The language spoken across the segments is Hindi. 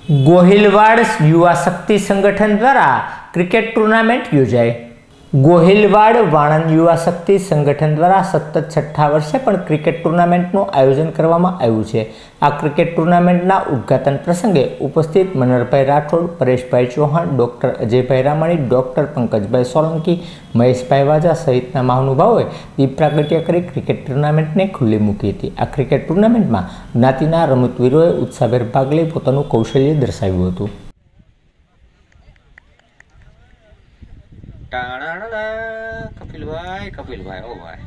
गोहिलवाड़ युवा शक्ति संगठन द्वारा क्रिकेट टूर्नामेंट योजाई। गोहिलवाड़ वाणंद युवा शक्ति संगठन द्वारा सतत छठा वर्षे पण क्रिकेट टूर्नामेंटનું आयोजन કરવામાં આવ્યું છે। આ ક્રિકેટ ટૂર્નામેન્ટના ઉદ્ઘાટન પ્રસંગે ઉપસ્થિત મનહરભાઈ રાઠોડ, પરેશભાઈ ચૌહાણ, ડોક્ટર અજયભાઈ રામાણી, ડોક્ટર પંકજભાઈ સોલંકી, મહેશભાઈ વાજા સહિતના મહાનુભાવોએ દીપ પ્રાગટ્ય કરી ક્રિકેટ ટૂર્નામેન્ટને ખુલ્લી મૂકી હતી। આ ક્રિકેટ ટૂર્નામેન્ટમાં જ્ઞાતિના રમતવીરોએ ઉત્સાહભેર ભાગ લઈ પોતાનું કૌશલ્ય દર્શાવ્યું હતું। कपिल भाई ओ भाई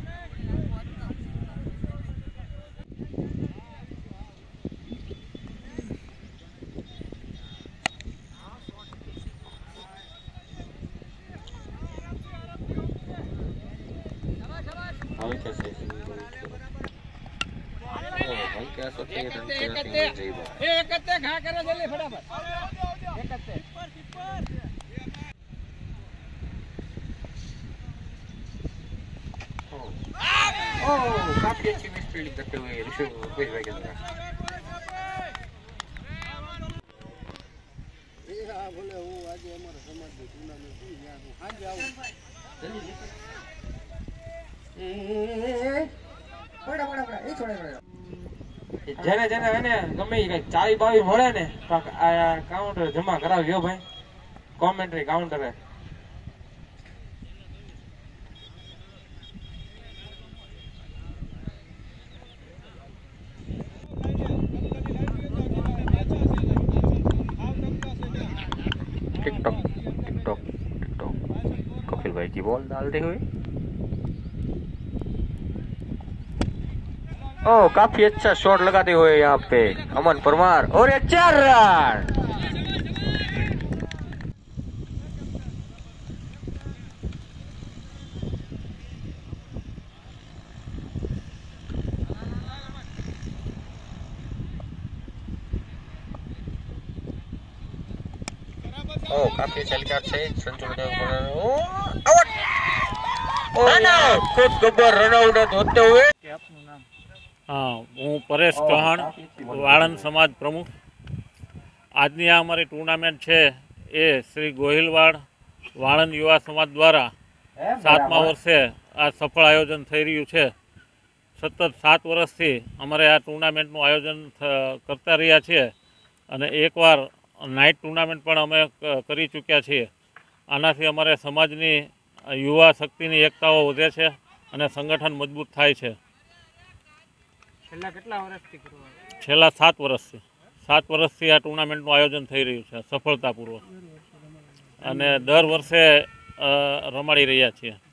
क्या सोचे काफी अच्छी मैच फील्डिंग करते हुए ऋषभ भाई के अंदर जेने जेने है ने गमे कई 40-22 મળે ને આ કાઉન્ટર જમા કરાવ્યો ભાઈ કોમેન્ટરી કાઉન્ટર है टिकटॉक टिकटॉक टिकटॉक कपिल भाई की बॉल डालते हुए ओ काफी अच्छा शॉट लगाते हुए यहाँ पे अमन परमार और 4 रन। ओ काफी चलकर से संतुलन आउट खुद गब्बर रन आउट होते हुए। हाँ हूँ परेश चौहाण वाणंद समाज प्रमुख। आजनी आ अमारी टूर्नामेंट है ये श्री गोहिलवाड़ वाणंद युवा समाज द्वारा 7मा वर्षे आ सफल आयोजन थई रह्यु छे। सतत 7 वर्षथी अमारे आ टूर्नामेंटनुं आयोजन करता रह्या छीए अने एकवार नाइट टूर्नामेंट पण अमे करी चूक्या छीए। आनाथी अमारे समाजनी युवा शक्तिनी एकताओ वधे छे अने संगठन मजबूत थाय छे। छेल्ला 7 वर्षथी आ टूर्नामेंटनुं आयोजन थई रह्युं छे सफलतापूर्वक अने दर वर्षे रमाड़ी रह्या छीए।